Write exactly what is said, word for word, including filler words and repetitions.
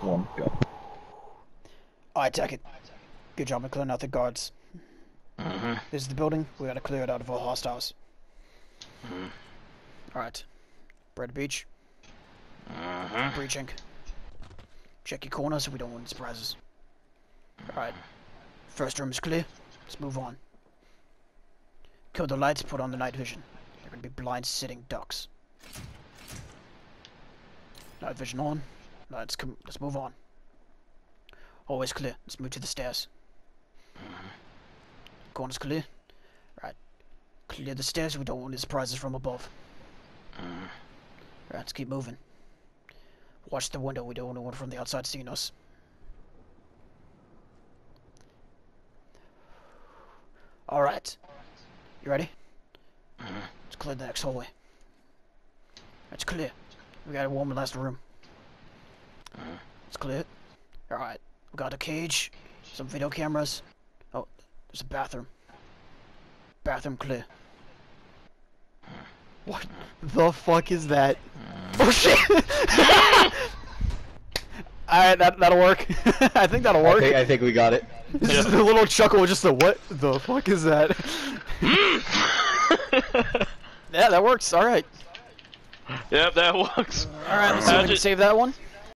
One, go. Alright, take it. Good job in clearing out the guards. Mm-hmm. This is the building. We gotta clear it out of all hostiles. Mm-hmm. Alright. Bread beach. Mm-hmm. Breaching. Check your corners. We don't want any surprises. Alright. First room is clear. Let's move on. Kill the lights, put on the night vision. They're gonna be blind sitting ducks. Night vision on. Let's come. Let's move on. Always clear. Let's move to the stairs. Corners clear. Right. Clear the stairs. We don't want any surprises from above. Right. Let's keep moving. Watch the window. We don't want anyone from the outside seeing us. All right. You ready? Let's clear the next hallway. It's clear. We got a warm last room. It's clear. Alright. We got a cage. Some video cameras. Oh, there's a bathroom. Bathroom clear. What the fuck is that? Oh shit! Alright, that, that'll work. I think that'll work. I think, I think we got it. This is a little chuckle, just a what the fuck is that? Yeah, that works. Alright. Yep, that works. Alright, let's see if we can save that one.